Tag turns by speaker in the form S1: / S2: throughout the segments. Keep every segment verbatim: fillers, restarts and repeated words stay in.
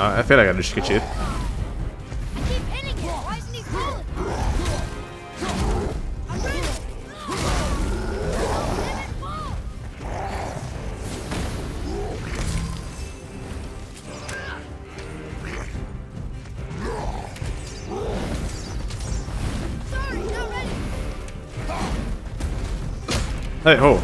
S1: Ah, tényleg el is kicsit. Hey ho!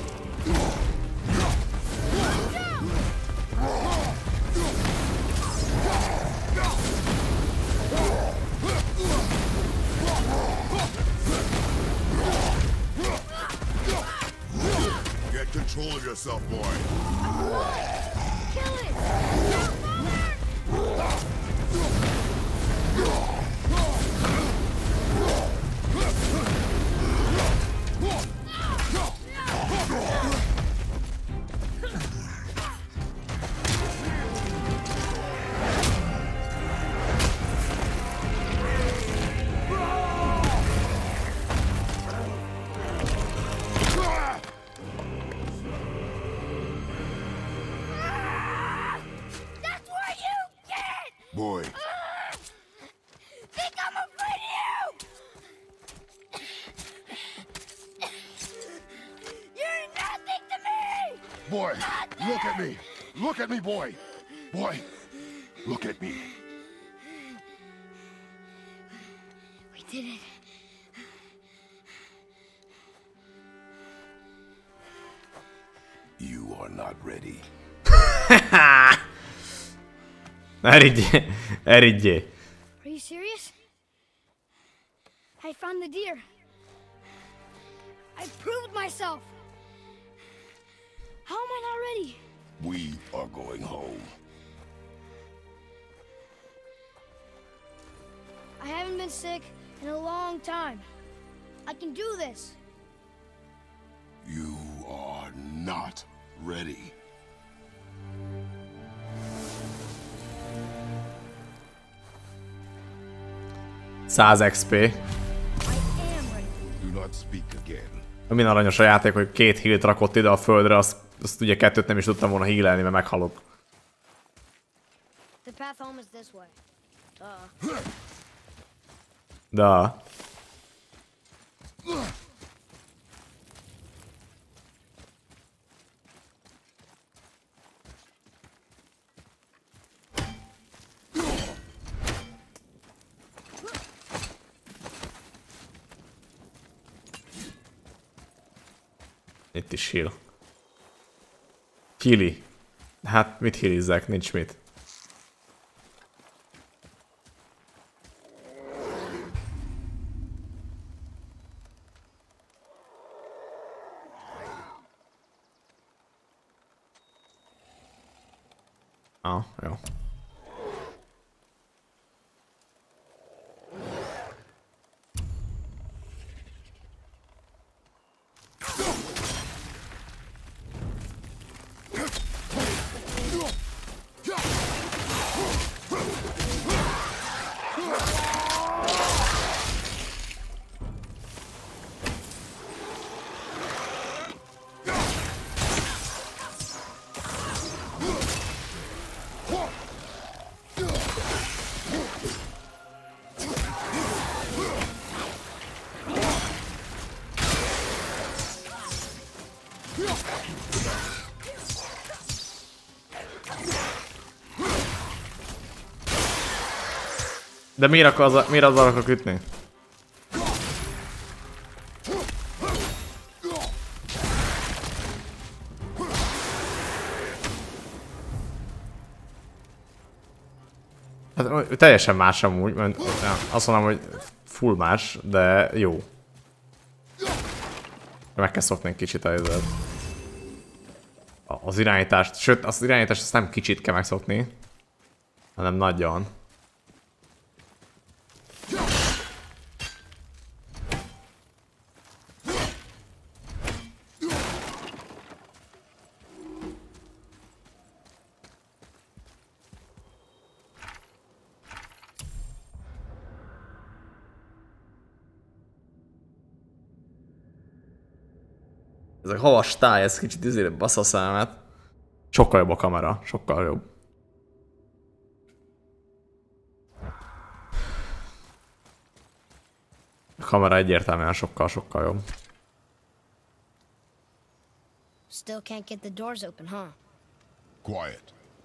S2: Get control of yourself, boy.
S3: Kill it!
S2: Boy.
S3: Think I'm afraid of you? You're nothing to me!
S2: Boy, look at me. Look at me, boy. Boy, look at me.
S3: We did it.
S2: You are not ready.
S1: Erigyé, erigyé.
S3: Are you serious? I found the deer. I proved myself. How am I not ready?
S2: We are going home.
S3: I haven't been sick in a long time. I can do this.
S2: You are not ready.
S1: száz X P.
S3: I am ready.
S2: Do not speak again.
S1: Min aranyos a játék, hogy két healt rakott ide a földre, azt, azt ugye kettőt nem is tudtam volna healelni, mert meghalok.
S3: The path home is this way. Uh.
S1: Da. Itt is heal. Heali. Hát mit healizzek? Nincs mit. Ah, jó. De miért akarsz, miért azzal akarok ütni? Hát teljesen más amúgy, mert azt mondom, hogy full más, de jó. Meg kell szokni egy kicsit a izet. Az irányítást, sőt az irányítást azt nem kicsit kell megszokni, hanem nagyon. Ez a havas táj, ez kicsit izére basz a szemet. Sokkal jobb a kamera, sokkal jobb. kamera egyértelműen sokkal-sokkal jobb.
S3: Still can't get the doors open, huh?
S2: Quiet.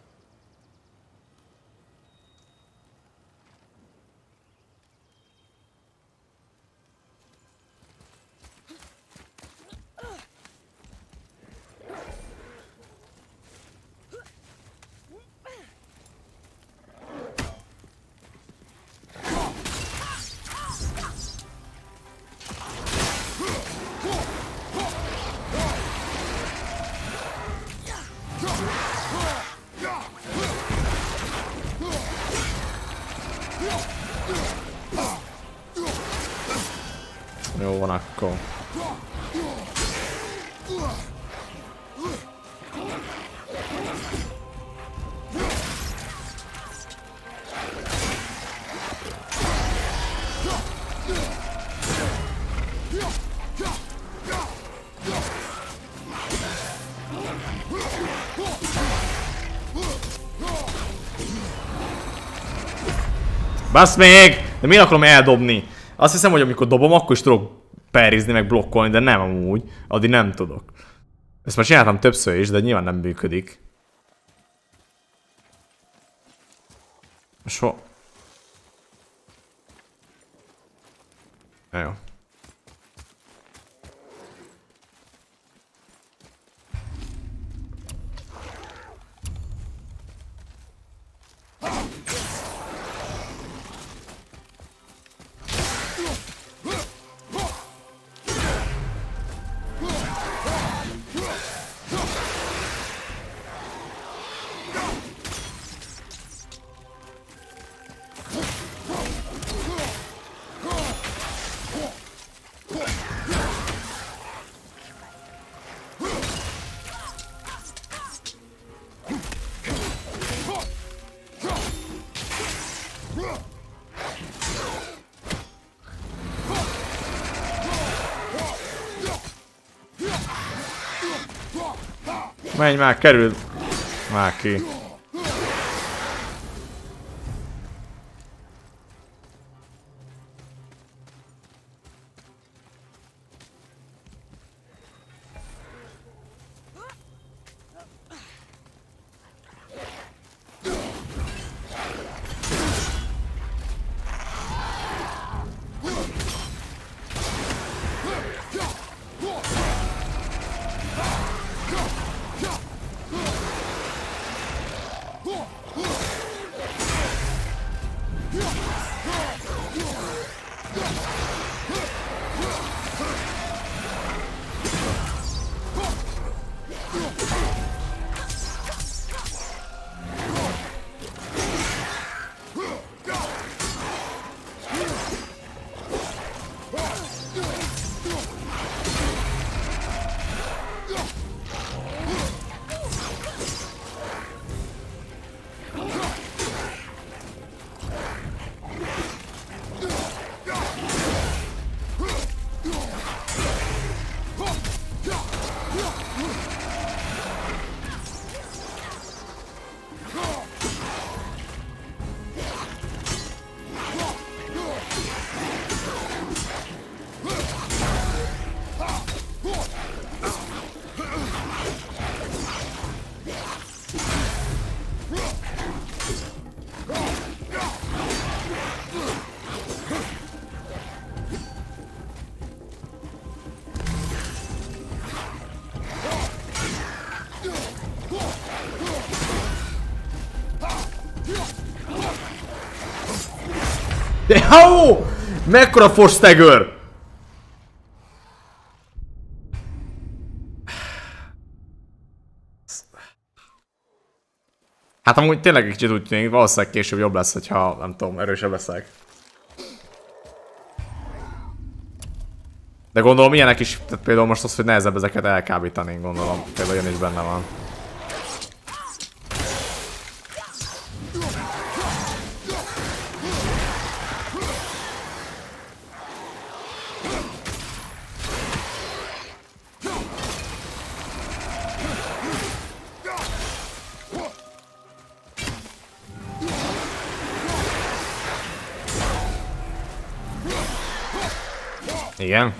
S1: Jó van akkor. Basz még! De miért akarom eldobni? Azt hiszem, hogy amikor dobom, akkor is tudok perizni, meg blokkolni, de nem amúgy. Addig nem tudok. Ezt már csináltam többször is, de nyilván nem működik. So... Jó. Menj már, kerül már ki. De hó! Mekkora force stagger! Hát amúgy tényleg egy kicsit úgy tűnik, valószínűleg később jobb lesz, hogyha nem tudom, erősebb leszek. De gondolom ilyenek is, tehát például most az, hogy nehezebb ezeket elkábítani, gondolom. Például ilyen is benne van. Igen.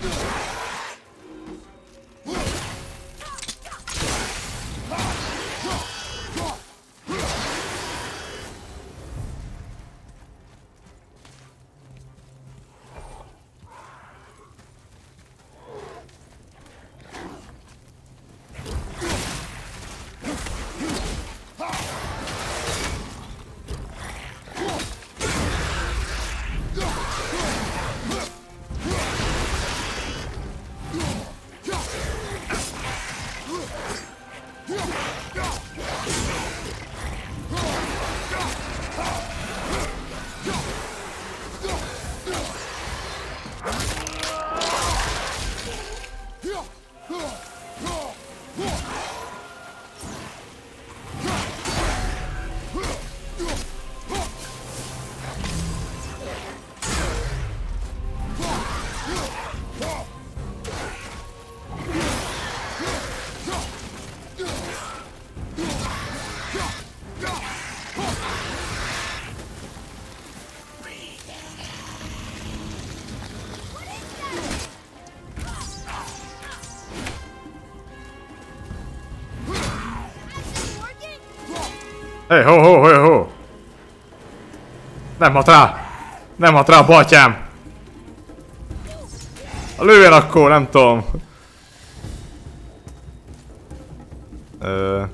S1: Hey, ho, ho, ho, ho! Nem hat rá! Nem hat rá a batyám! Lőjön akkor, nem tudom. Ö...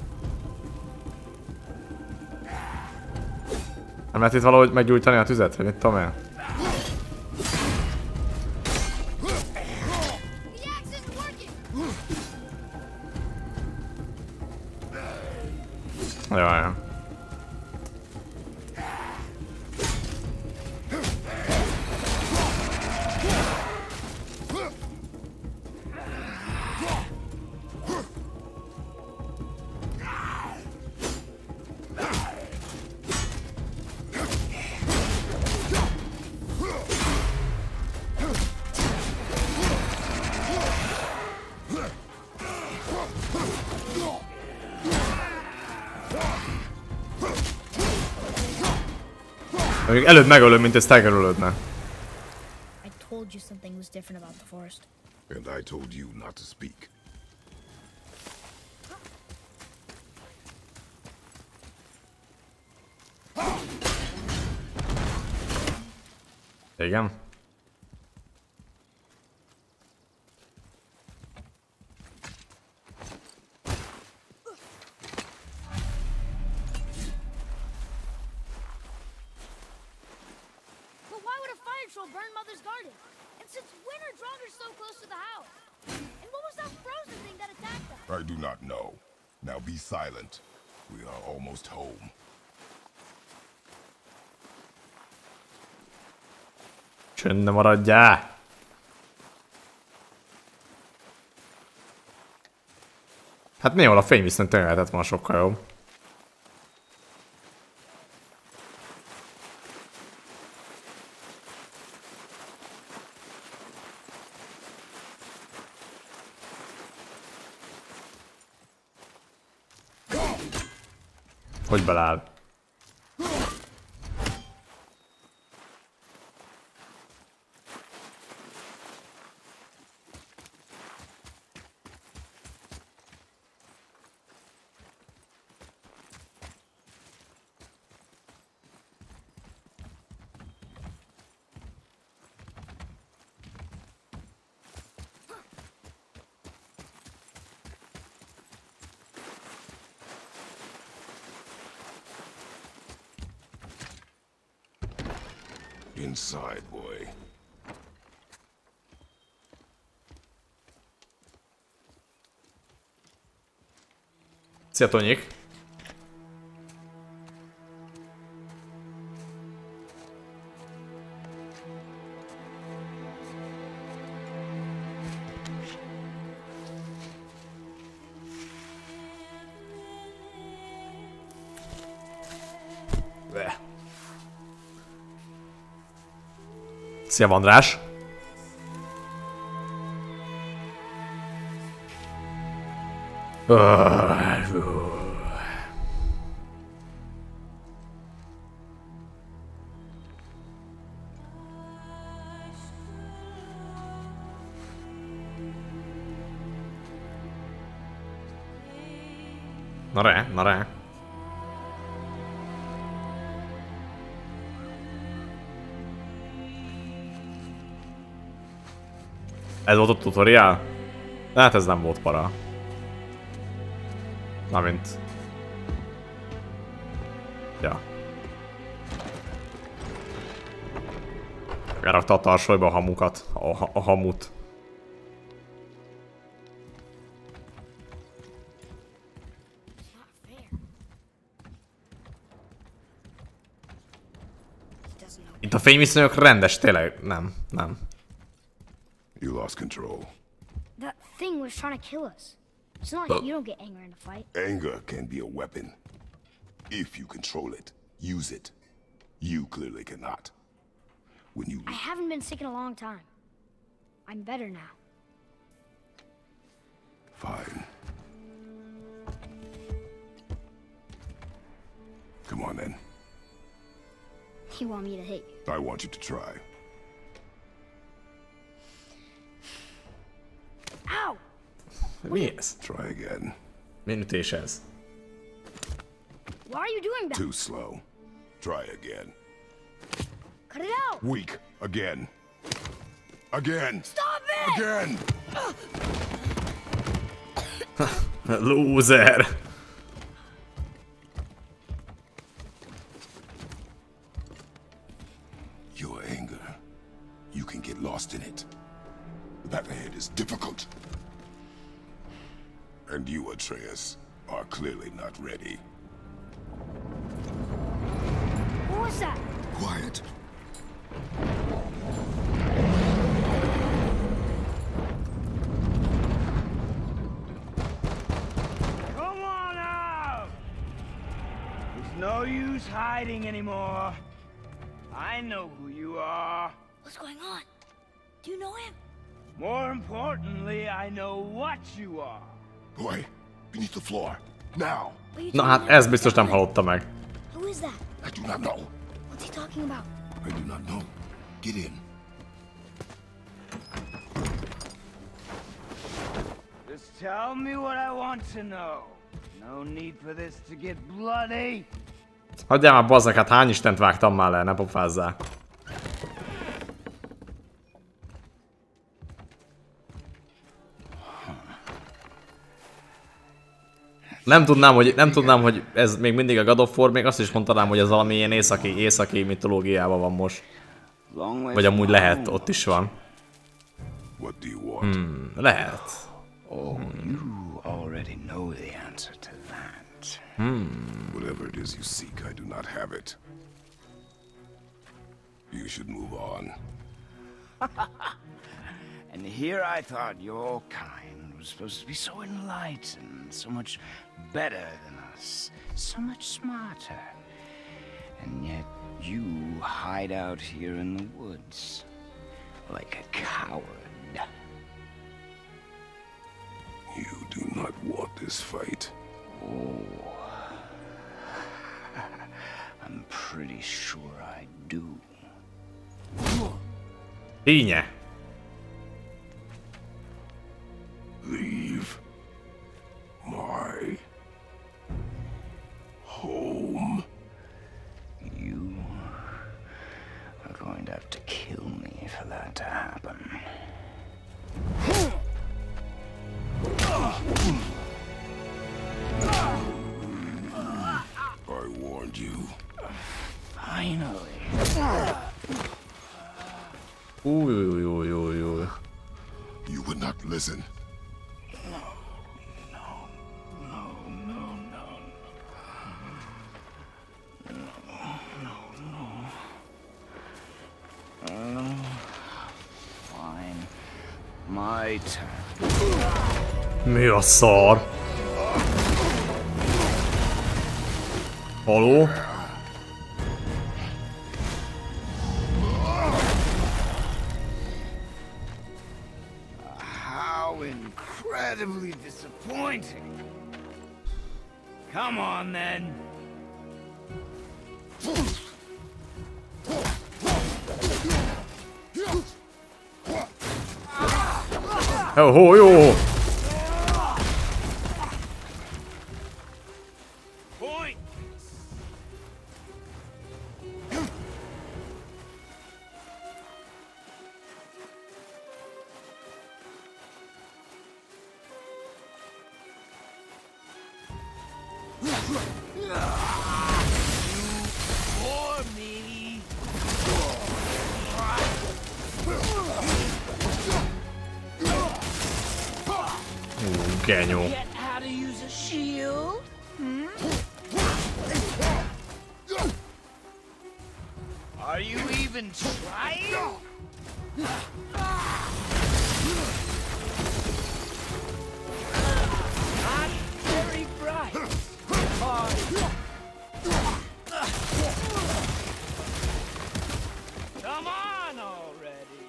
S1: Nem lehet itt valahogy meggyújtani a tüzet, vagy mit tudom én? Jaj. Előbb megölöm, mint ezt elkerülődne.
S3: I told you something was different about the forest.
S2: And I told you not to speak.
S1: Igen.
S3: Burn Mother's garden. And since when are Draugr so close to the house? And what was that frozen thing that attacked us?
S2: I do not know. Now be silent. We are almost home.
S1: Csöndbe maradjál! Hát néhol a fény viszont tényleg lehetett volna sokkal jobb. Hogy beláll?
S2: Inside, boy.
S1: Szia, Tonyik! Szia, Vandrás! Na re, na re. Ez volt a tutorial? Hát ez nem volt para. Na mint. Ja. Elrakta a tarsolyba a hamukat. A, ha a hamut. Itt a fényviszonyok rendes, tényleg. Nem, nem.
S2: You lost control.
S3: That thing was trying to kill us. It's not like you don't get anger in a fight.
S2: Anger can be a weapon. If you control it, use it. You clearly cannot. When you...
S3: I haven't been sick in a long time. I'm better now.
S2: Fine. Come on then.
S3: You want me to hit you?
S2: I want you to try.
S3: Ow!
S1: Mi ez?
S2: Try again.
S1: Milyen ütés ez?
S3: Why are you doing that?
S2: Too slow. Try again.
S3: Cut it out!
S2: Weak. Again. Again.
S3: Stop it!
S2: Again.
S1: Loser!
S2: Your anger. You can get lost in it. The path ahead is difficult. And you, Atreus, are clearly not ready.
S3: What was that?
S2: Quiet.
S4: Come on out! There's no use hiding anymore. I know who you are.
S3: What's going on? Do you know him?
S4: More importantly, I know what you are.
S2: Boy, beneath the floor. Now.
S3: What are you
S1: Na
S3: doing
S1: hát
S3: there?
S1: ez biztos nem hallotta meg.
S3: Who is that?
S2: I do not know.
S3: What's he talking about?
S2: I do not know. Get in.
S4: Just tell me what I want to know. No need for this to get bloody.
S1: Hagyjál már bazzak, hát hány istent vágtam már le, ne pofázzál. Nem tudnám, hogy, nem tudnám, hogy ez még mindig a God of War, még azt is mondtanám, hogy ez valami ilyen északi, északi mitológiában van most. Vagy amúgy lehet, ott is van.
S2: What do you want?
S1: Hmm, lehet.
S4: Oh, you already know the answer to that.
S2: Whatever it is you seek, I do not have it. You should move on.
S4: And here I thought your kind was supposed to be so enlightened, so much better than us, so much smarter. And yet you hide out here in the woods like a coward.
S2: You do not want this fight.
S4: Oh, I'm pretty sure I do.
S1: Ténye.
S2: Leave my home.
S4: You are going to have to kill me for that to happen.
S2: I warned you.
S4: Finally.
S1: Új, új, új, új, új.
S2: You would not listen.
S4: Fine. My turn.
S1: Mi a szar? Haló?
S4: How incredibly disappointing. Come on then.
S1: Oh, jó!
S4: For me.
S1: Ú, genyó.
S4: Get how to use a shield? Hmm? Are you even trying? Not very bright. Come on already.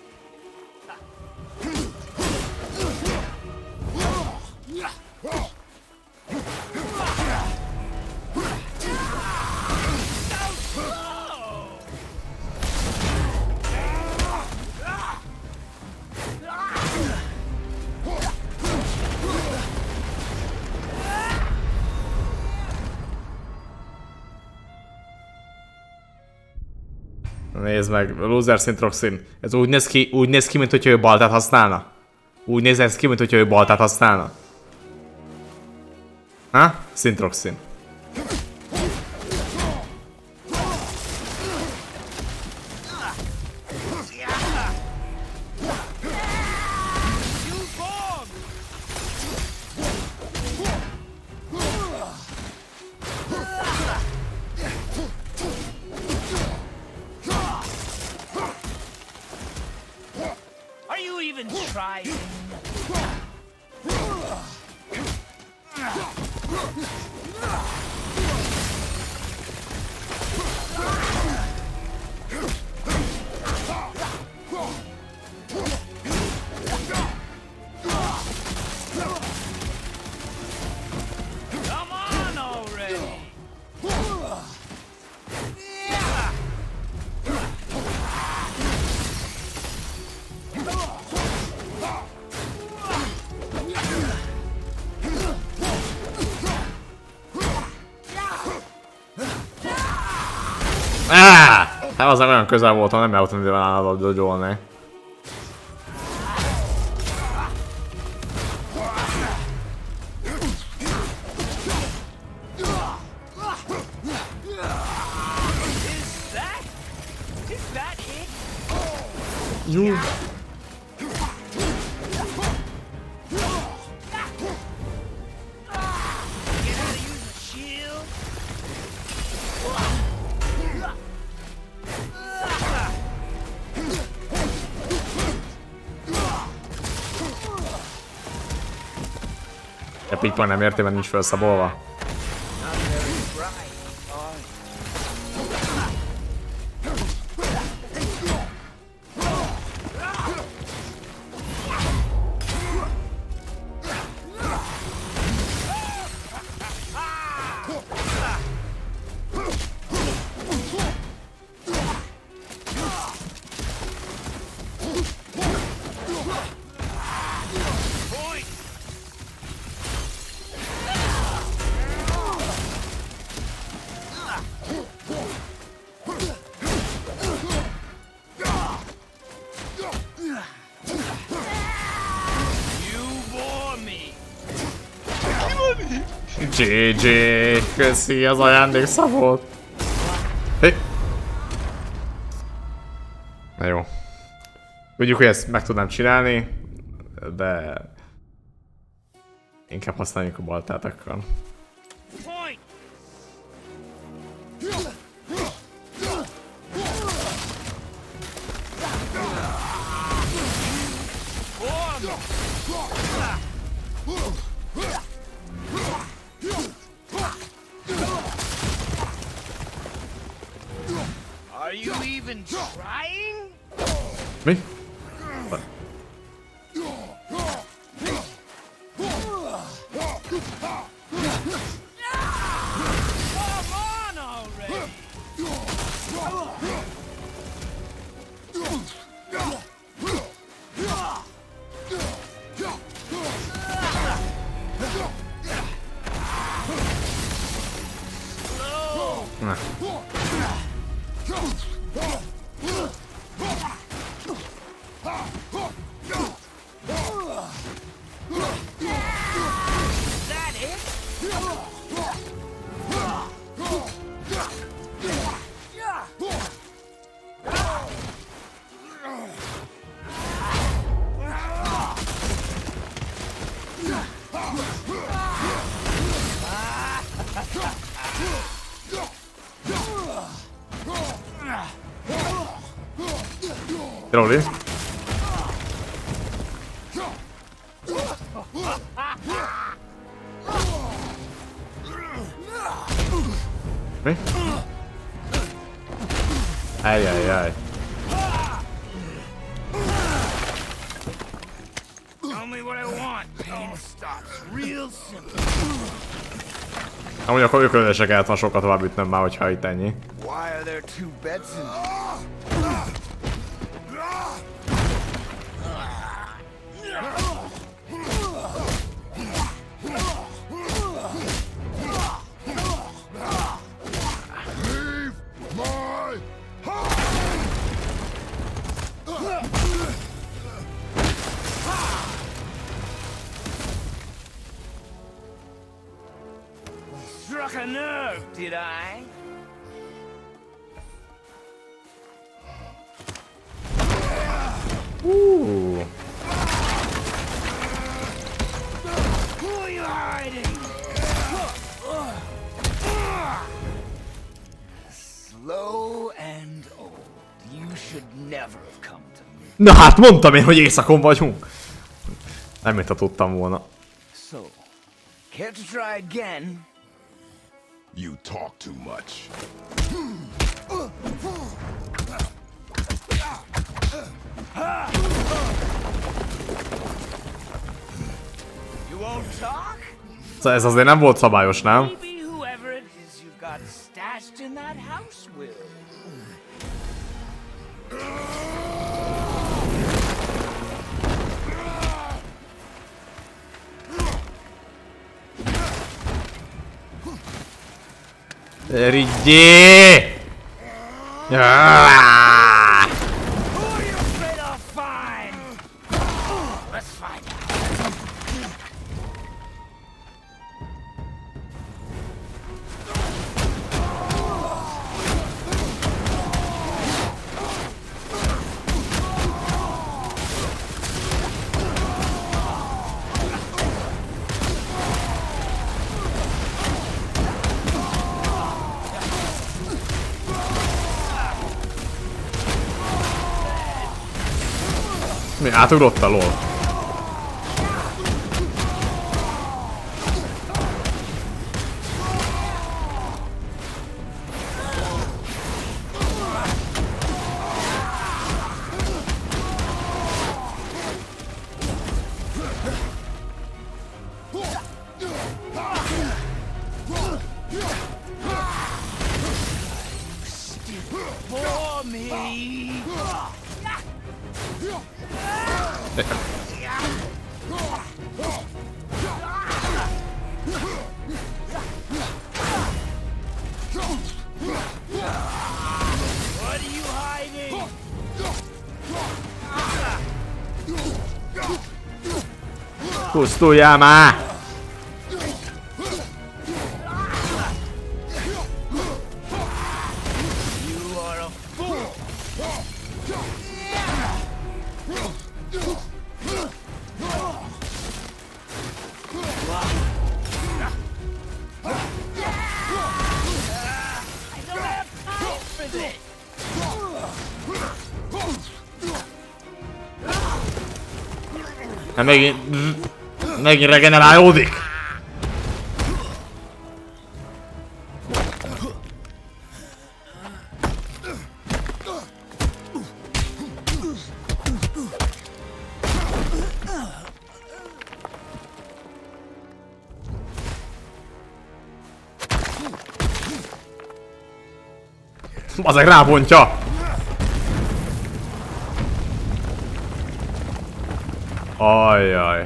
S1: Nézd meg, Loser Syntroxin. Ez úgy néz ki, úgy néz ki, mint hogyha ő baltát használna. Úgy néz ez ki, mint hogyha ő baltát használna. Ha? Syntroxin.
S4: Are you even trying? Come on already.
S1: Ah! Hát az olyan közel voltam, nem jártam időben állat dogyolni.
S4: Is that? Is that it?
S1: Jó.
S4: Get how to use a shield?
S1: Epic már nem érti, mert nincs felszabolva. gé gé, köszi az ajándékszavot. Hé. Na jó. Tudjuk, hogy ezt meg tudnám csinálni, de inkább használjuk a baltátakkal.
S4: Are you even trying?
S1: Mi? What?
S4: Come on already!
S1: Na. Zoli. Mi? Ajjajjaj. Amúgy akkor ők se kellett van sokkal tovább ütnöm már, hogyha itt ennyi.
S4: Struck a nerve, did I?
S1: Ooh.
S4: Who are you hiding? Slow and old. You should never have come to me.
S1: Na hát mondtam én, hogy éjszakon vagyunk. Nem mintha tudtam volna.
S4: So, care to try again?
S2: You talk too much.
S4: You won't talk?
S1: Szóval ez azért nem volt szabályos, nem?
S4: Maybe whoever it is you've got stashed in that house will.
S1: Rigyé!
S4: Who are you afraid I'll find? Let's find out.
S1: Mi? Átugrott a lol.
S4: For me. What are you hiding?
S1: Pusztuljál már!
S4: You are a fool. I don't have time for this.
S1: Hát megint... Megint regenerálódik! Azek rábontja! Ajjaj.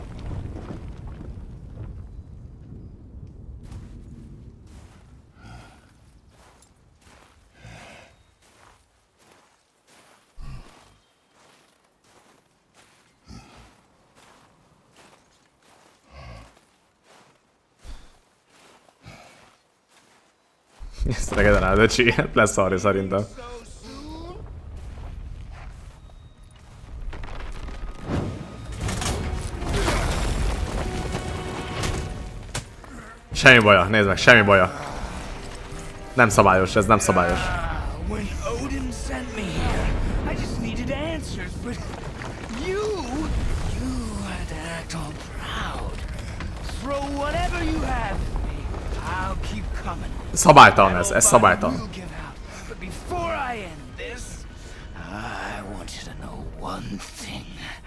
S1: Ezt regenerálod, öcsi. Lesz arra szerintem. Semmi baja, nézd meg, semmi baja. Nem szabályos, ez nem szabályos.
S4: When Odin sent me here, I just needed answers. but you, you had to act all proud. Throw whatever you have at me. I'll keep coming.
S1: Szabálytalan ez, ez szabálytalan.
S4: But before I end this, I want you to know one thing.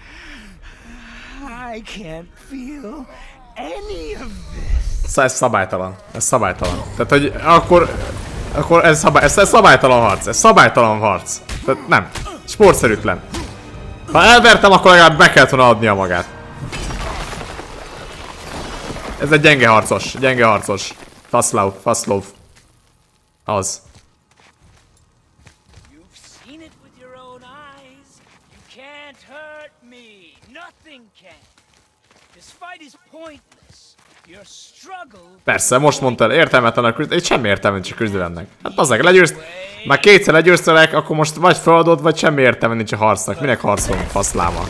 S4: I can't feel any of this.
S1: Ez szabálytalan, ez szabálytalan. Tehát, hogy akkor, akkor ez, szabály, ez, ez szabálytalan harc, ez szabálytalan harc. Tehát nem, sportszerűtlen. Ha elvertem, akkor legalább meg kellett volna adnia magát. Ez egy gyenge harcos, gyenge harcos. Faszlov, Faszlov. Az.
S4: You've seen it with your own eyes. You can't hurt me. Nothing can. This fight is pointless. Your struggle.
S1: Persze, most mondtad, értelmetlen a küzdelem, semmi értelme nincs a küzdelemnek. Hát bazzeg, legyőzt, már kétszer legyőztelek, akkor most vagy feladod, vagy semmi értelme nincs a harcnak. Minek harcolunk, faszláma?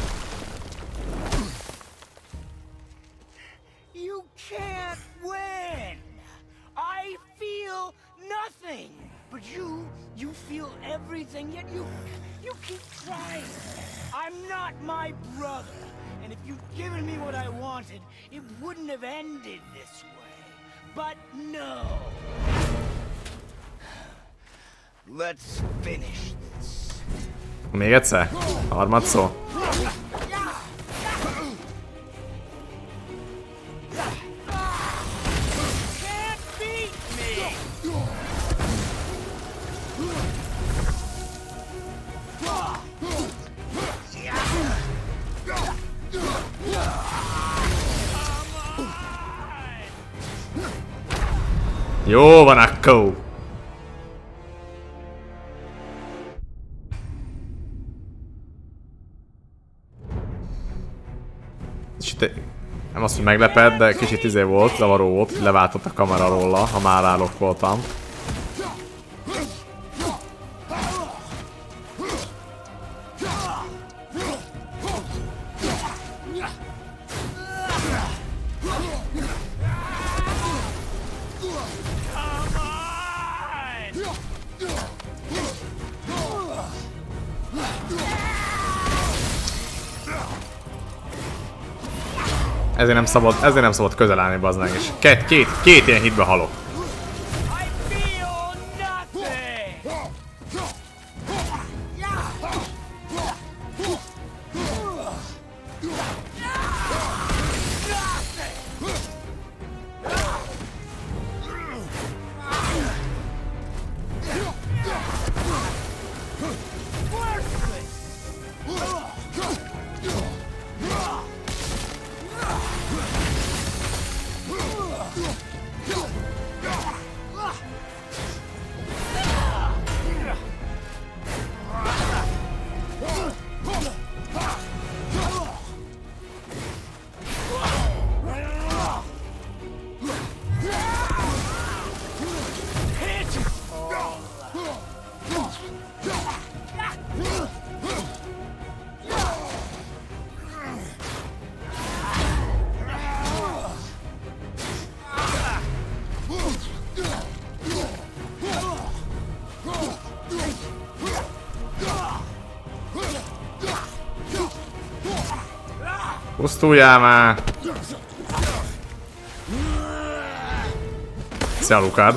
S4: You can't win. I feel nothing. But you, you feel everything, yet you, you keep trying. I'm not my brother. And if you'd given me what I wanted, it wouldn't have ended this way. But no. Let's finish this.
S1: Még egyszer? Harmadszor?
S4: Can't beat me.
S1: Jó van akkor! Nem azt, hogy meglepett, de kicsit izé volt, zavaró volt, hogy leváltott a kamera róla, ha már állok voltam. Ezért nem szabad, ezért nem szabad közel állni, bazdmeg, és két, két, két ilyen hitbe halok. Pusztuljál már! Szia, Lukád!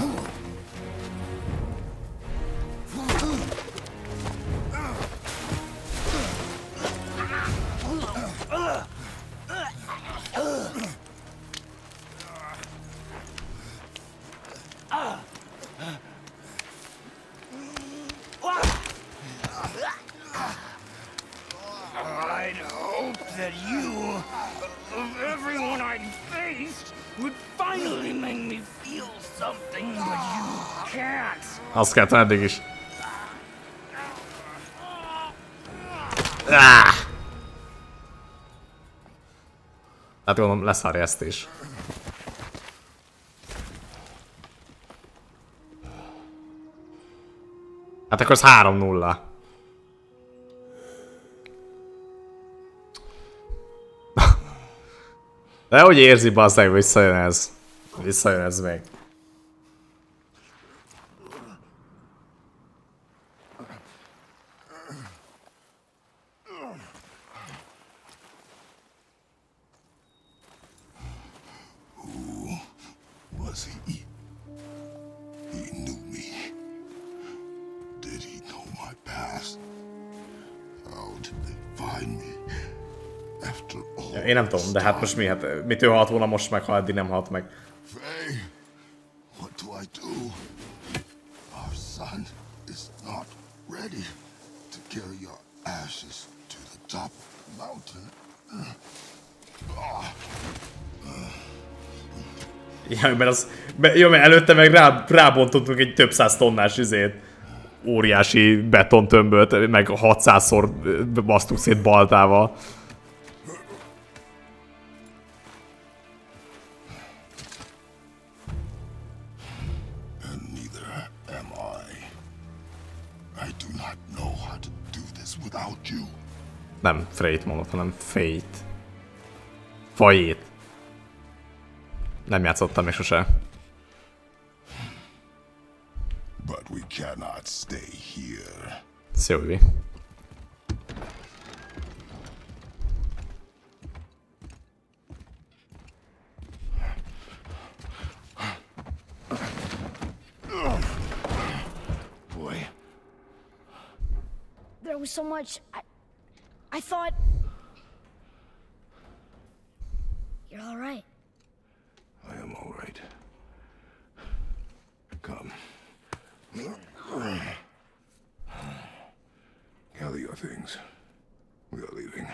S4: I'd hoped that you, of everyone I'd faced, would finally make me feel something, but you can't.
S1: Azt kellett eddig is. Ah! Hát gondolom lesz a resztés. Hát akkor az három nulla. De hogy érzi, bazdmeg, visszajön ez. Visszajön ez még. Én nem tudom, de hát most mi? Hát mitől halt volna most meg, ha eddig nem halt meg?
S2: Faye, what do I do? Our son is not ready to carry your ashes to the top of the mountain.
S1: Ja, mert az... Jó, mert előtte meg rá, rábontottunk egy több száz tonnás izét. Óriási betontömböt, meg hatszázszor basztuk szét baltával. Nem Freyt mondott, hanem Fate. Fajét. Nem játszottam még sose.
S2: But we cannot stay here.
S1: Szilvi.
S2: Boy.
S3: There was so much. I, I thought. You're all right.
S2: I am all right. Come. Gather your things. We are leaving.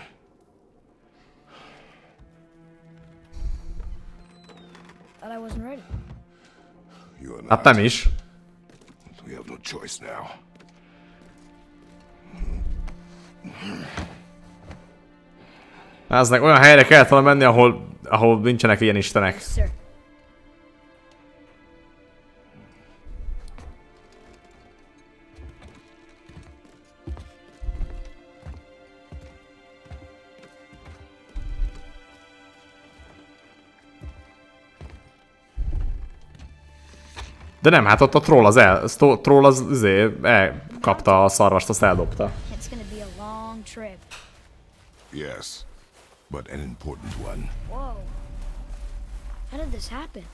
S3: Thought I wasn't ready.
S2: You are not.
S1: Hát nem is.
S2: We have no choice now.
S1: Eznek olyan helyre kellett volna menni, ahol, ahol nincsenek ilyen istenek.
S3: Sir.
S1: De nem, hát ott a troll az el... A troll az izé, elkapta a szarvast, azt eldobta.
S3: It's gonna be a long trip.
S2: Yes, but an important one.
S3: Whoa. How did this happen?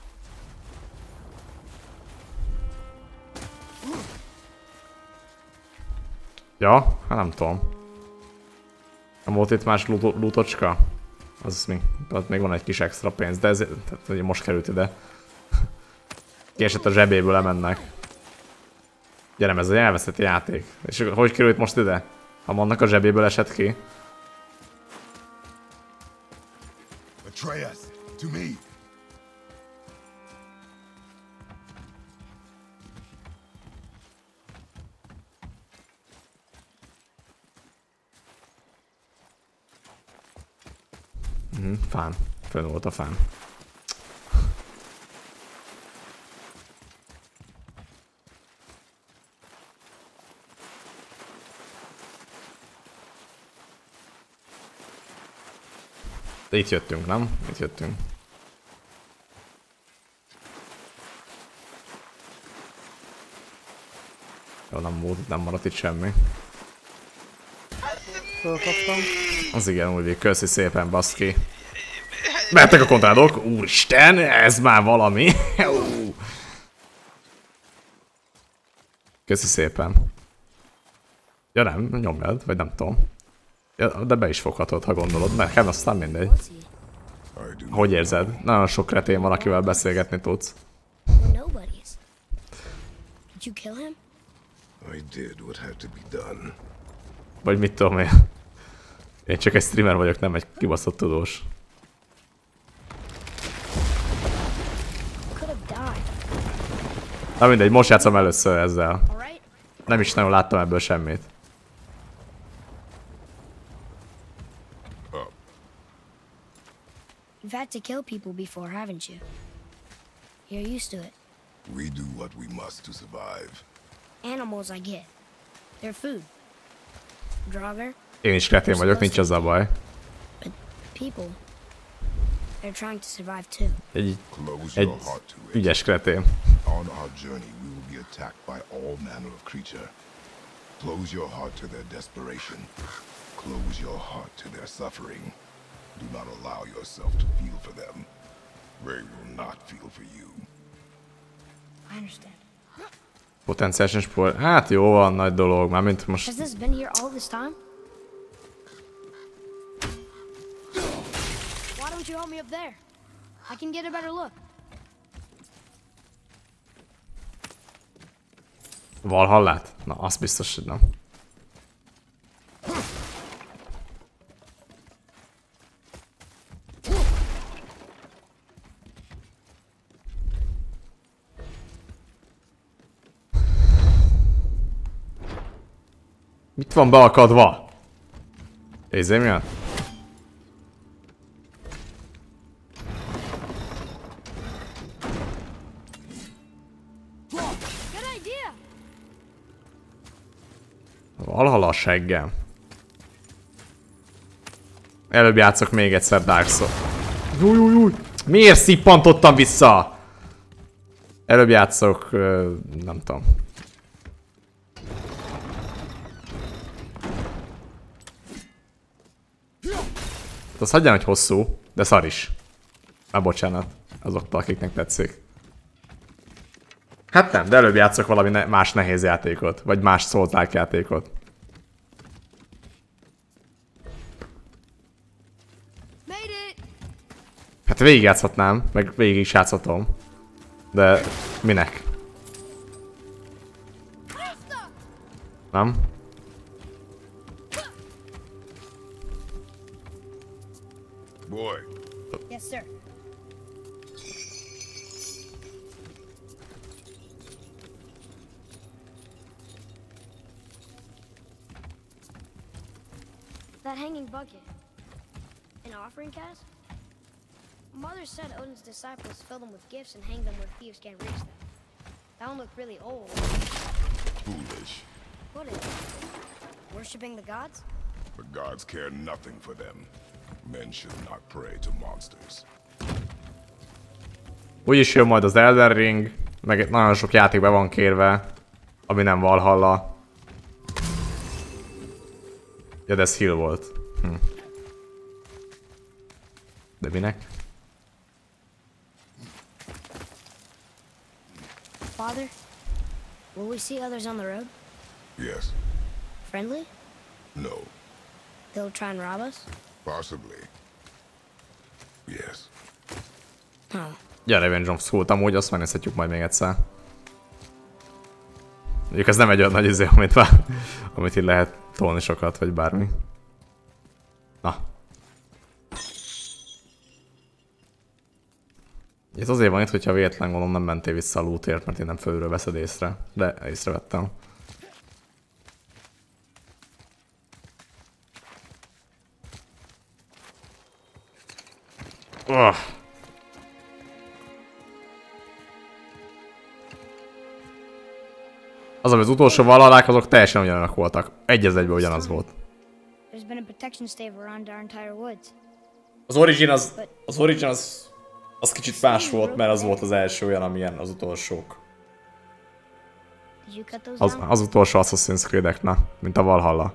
S1: Ja, hát nem tudom. Nem volt itt más lootocska? Az még, ott még van egy kis extra pénz, de ez tehát, ugye most került ide. Kiesett a zsebéből, lemennek. Gyere, ez egy elveszett játék. És hogy került most ide? Ha annak a zsebéből esett ki?
S2: Atreus, to me.
S1: Mhm, fán. Fönn volt a fán. De itt jöttünk, nem? Itt jöttünk. Jó, nem volt, nem maradt itt semmi.
S5: Fölkaptam.
S1: Az igen, úgy, köszi szépen, baszki. Mehettek a kontrádok? Úristen, ez már valami. Köszi szépen. Ja nem, nyomjad, vagy nem tudom. Ja, de be is foghatod, ha gondolod, nekem aztán mindegy. Hogy érzed? Nagyon sok kretén van, akivel beszélgetni tudsz. Vagy mit tudom én. Én csak egy streamer vagyok, nem egy kibaszott tudós. Na mindegy, most játszom először ezzel. Nem is nagyon láttam ebből semmit.
S3: You've had to kill people before, haven't you? You're used to it.
S2: We do what we must to survive.
S3: Animals I get. They're food. Draugr.
S1: Én is kretén vagyok, nincs az a baj.
S3: But people, they're trying to survive too.
S1: Egy, egy ügyes kretén.
S2: On our journey we will be attacked by all manner of creature. Close your heart to their desperation. Close your heart to their suffering. Do not allow yourself to feel for them. They will not feel for you.
S3: I understand.
S1: Potenciálisan sport. Hát jó van, nagy dolog, már mint most.
S3: Has this been here all this time? don't you help me up there? I can get a better look.
S1: Valhallát? Na, azt biztos, hogy nem. Mit van beakadva? Érzé miatt? Valhalla a seggem. Előbb játszok még egyszer Dark Souls. Júj, júj, júj. Miért szippantottam vissza? Előbb játszok... Uh, nem tudom. Az hagyján, hogy hosszú, de szar is. Már bocsánat, azoktól, akiknek tetszik. Hát nem, de előbb játszok valami ne más nehéz játékot, vagy más Souls-like játékot. Hát végigjátszhatnám, meg végig is játszhatom. De minek? Nem?
S2: Boy.
S3: Yes, sir. That hanging bucket. An offering cast? Mother said Odin's disciples fill them with gifts and hang them where thieves can't reach them. That one looked really old.
S2: Foolish.
S3: What is it? Worshipping the gods?
S2: The gods care nothing for them. Men should not pray to monsters.
S1: Úgyis jön majd az Elden Ring, meg nagyon sok játék be van kérve, ami nem Valhalla. Ja, de ez Hill volt. Hm. De minek?
S3: Father, will we see others on the road?
S2: Yes.
S3: Friendly?
S2: No.
S3: They'll try and rob us?
S2: Possibly. Yes.
S3: Oh.
S1: Ja, Revenge of School-t amúgy, azt megnézhetjük majd még egyszer. Mondjuk ez nem egy olyan nagy izé, amit, vár, amit így lehet tolni sokat, vagy bármi. Na. Ez azért van itt, hogyha véletlen gondolom nem mentél vissza a lootért, mert én nem fölülről veszed észre. De észrevettem. Oh. Az, ami az utolsó vallalák, azok teljesen ugyanolyanok voltak. Egy az egyben ugyanaz volt. Az Origin az, az Origin az, az kicsit más volt, mert az volt az első olyan, amilyen az utolsók. Az, az utolsó Assassin's Creed-eknek, mint a Valhalla.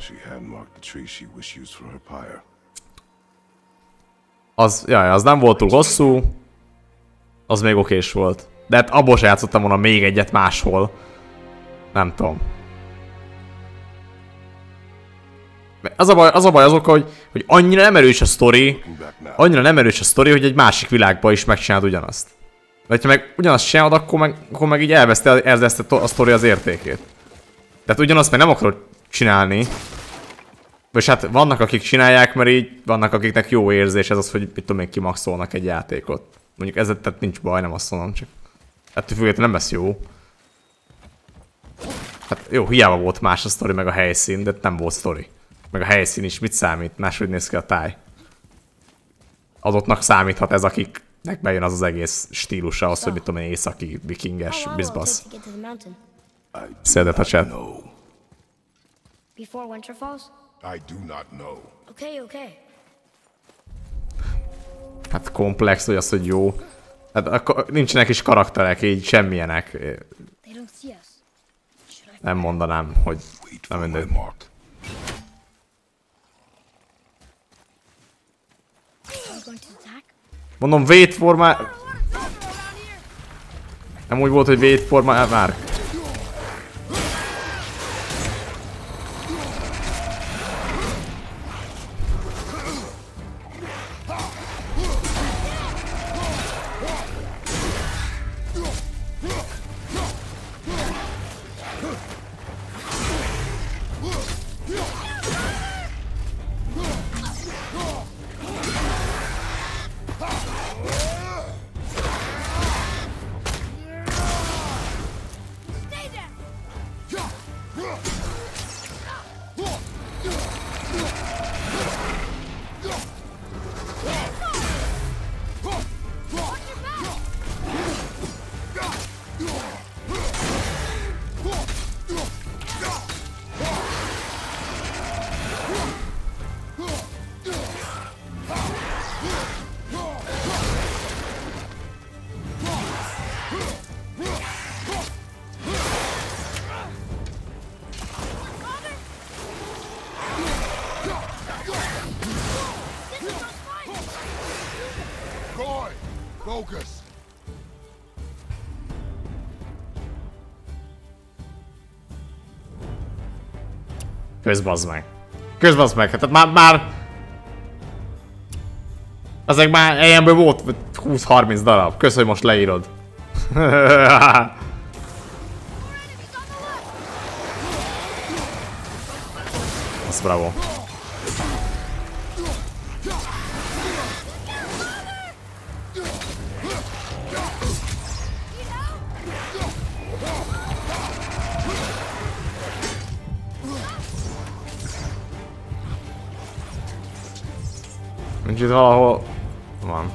S1: Az, jaj, az nem volt túl hosszú. Az még okés volt. De hát abból se játszottam volna még egyet máshol. Nem tudom. Az a baj, az a baj azok, hogy, hogy annyira nem erős a sztori, annyira nem erős a sztori, hogy egy másik világban is megcsinálod ugyanazt. Vagy ha meg ugyanazt csinálod, akkor meg, akkor meg így elveszte, elveszte a sztori az értékét. Tehát ugyanazt meg nem akarod csinálni. Vagy hát vannak akik csinálják, mert így vannak akiknek jó érzés ez az, hogy mit tudom én, kimaxolnak egy játékot. Mondjuk ezzel tehát nincs baj, nem azt mondom, csak ettől függetlenül nem lesz jó. Hát jó, hiába volt más a sztori meg a helyszín, de nem volt sztori. Meg a helyszín is mit számít, máshogy néz ki a táj. Azottnak számíthat ez, akiknek bejön az az egész stílusa, az, hogy mit tudom én, északi, vikinges, bizbasz. Szédet a chat.
S3: Before Winter Falls?
S2: I do not know.
S3: Okay, okay.
S1: Hát komplex, hogy az, hogy jó. Hát nincsenek is karakterek, így semmilyenek. Nem mondanám, hogy nem mindegy. Mondom, wait for my... Nem úgy volt, hogy wait for my... Már.
S2: Focus.
S1: Közbazd meg. Közbazd meg, hát már, már... Ezek már ilyenből volt húsz-harminc darab. Kösz, hogy most leírod. Az bravo. Nincs itt valahol... Van.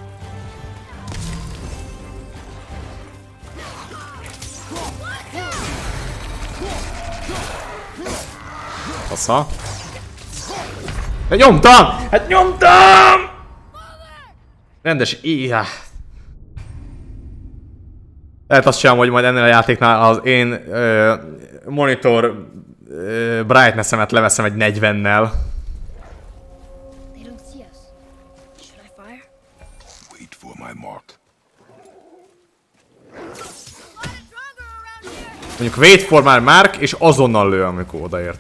S1: Fasza. Hát nyomtam! Hát nyomtam! Rendes éjjá. Lehet azt csinálom, hogy majd ennél a játéknál az én ö, monitor ö, brightness-emet leveszem egy negyvennel.
S2: Wait for my mark.
S1: Mondjuk wait for my mark, és azonnal lő, amikor odaért.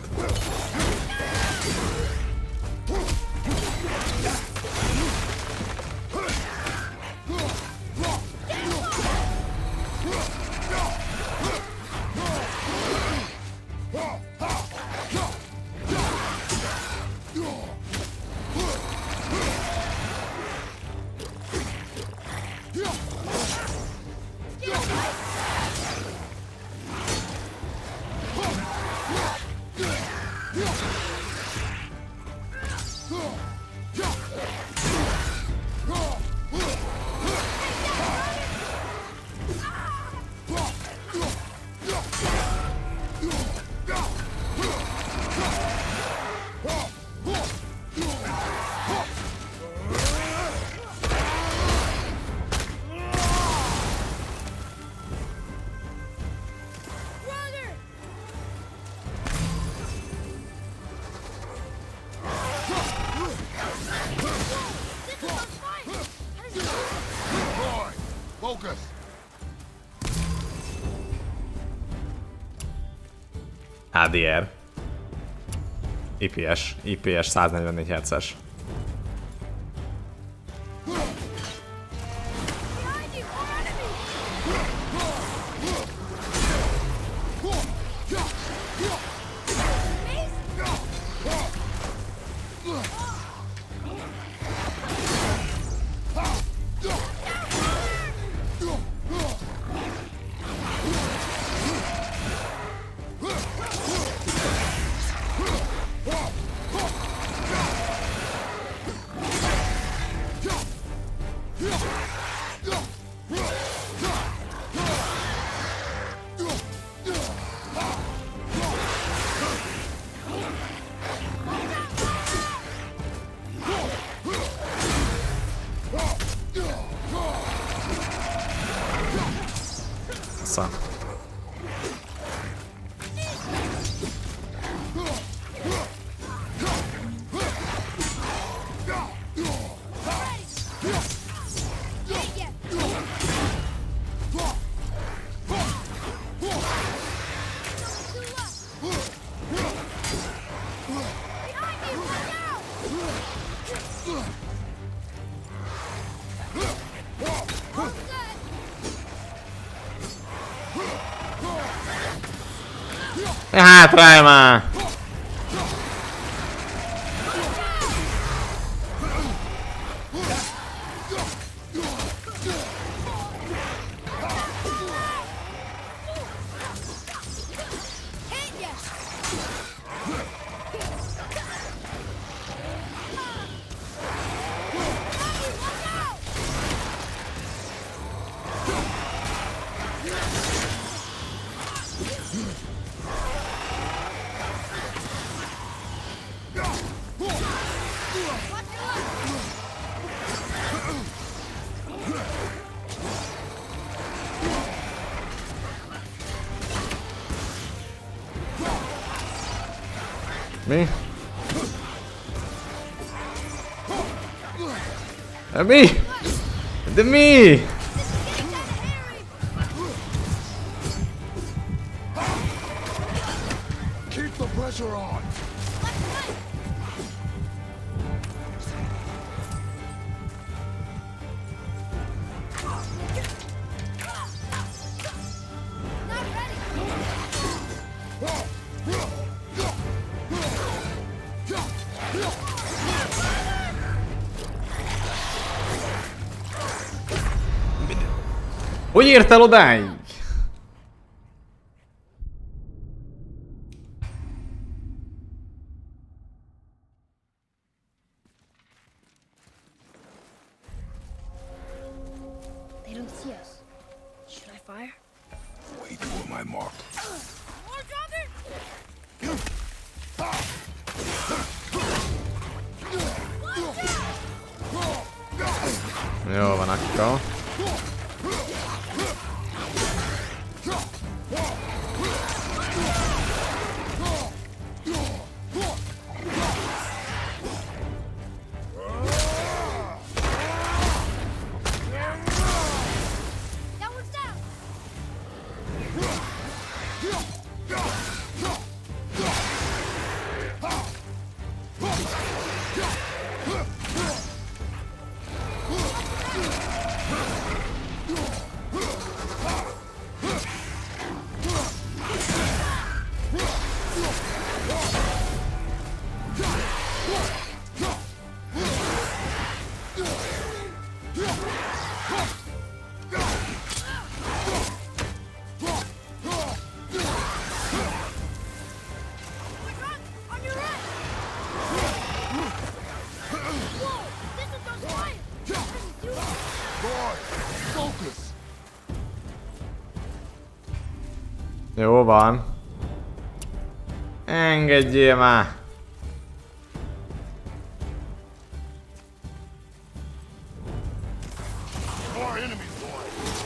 S2: Focus.
S1: há dé er. i pé es. i pé es száznegyvennégy hertzes. Szá. Hátrálj már! Mi? Mi? De mi?
S2: Keep the pressure on.
S1: Hogy értél odáig?
S3: They don't see us. Should I fire?
S2: Wait for my mark.
S1: Jó van akkor.
S3: That one's down. On your right. Whoa, this one goes fire.
S2: Boy, focus.
S1: Jó van. Engedjél már.
S2: More enemies, boy.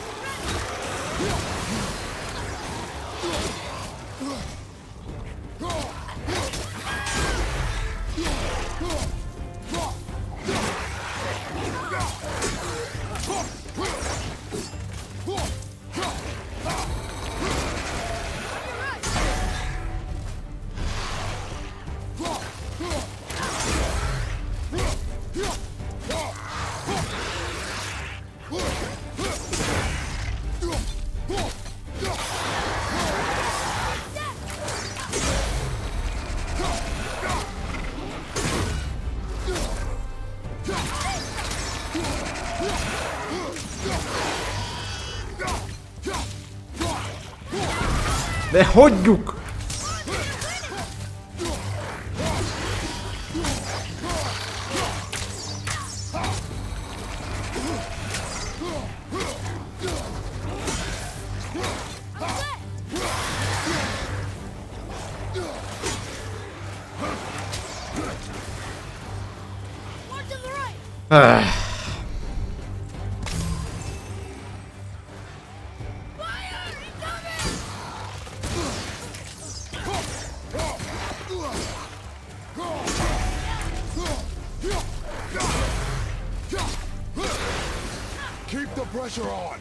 S1: De hagyjuk!
S3: One to the right.
S1: Ah.
S3: Fire! Incoming!
S2: Keep the pressure on.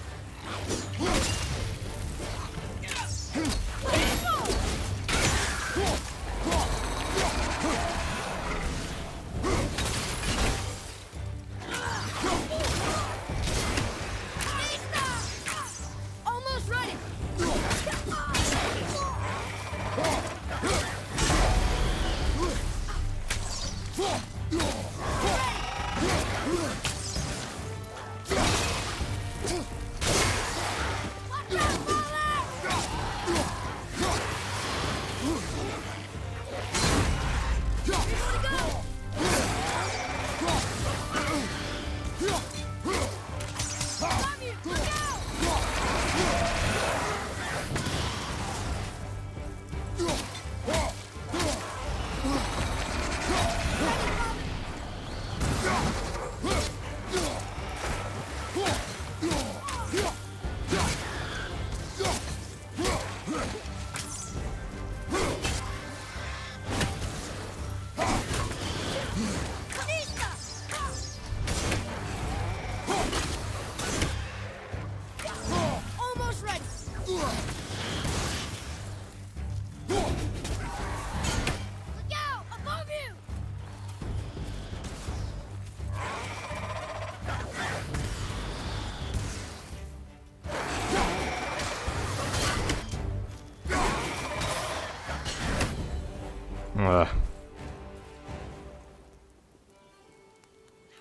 S3: Almost ready.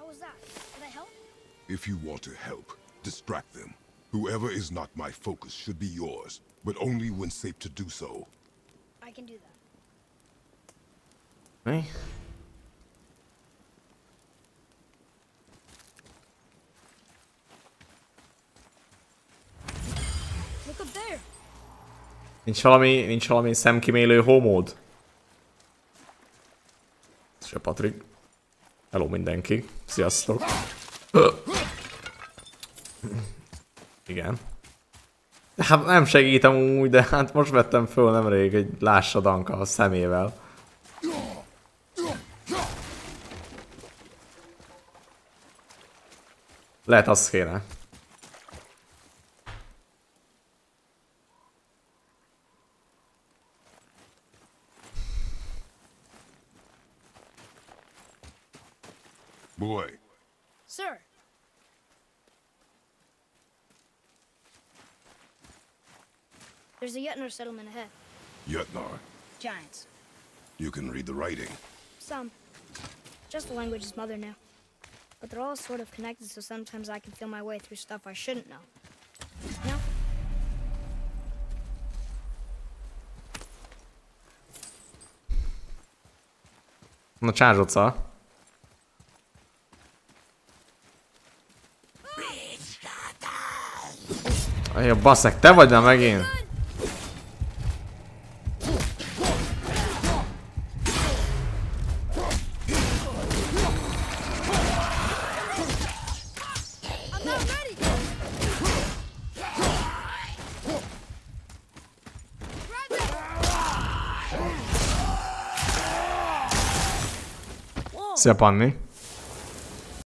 S3: was that? Can I help?
S2: If you want to help, distract them. Whoever is not my focus should be yours, but only when safe to do so.
S3: I can do that.
S1: Mi?
S3: Look up there.
S1: Nincs valami, nincs valami szemkimélő homód? Se Patrik. Hello mindenki. Sziasztok. Igen. Hát nem segítem úgy, de hát most vettem föl nemrég egy lássa Danka a szemével. Lehet az kéne.
S2: Boy.
S3: Sir. There's a Yetnar settlement ahead.
S2: Yetnar.
S3: Giants.
S2: You can read the writing.
S3: Some. Just the language his mother knew. But they're all sort of connected, so sometimes I can feel my way through stuff I shouldn't know. You know?
S1: Na csázsodsz. Ajja, baszeg, te vagy már megint? Szia, Panni.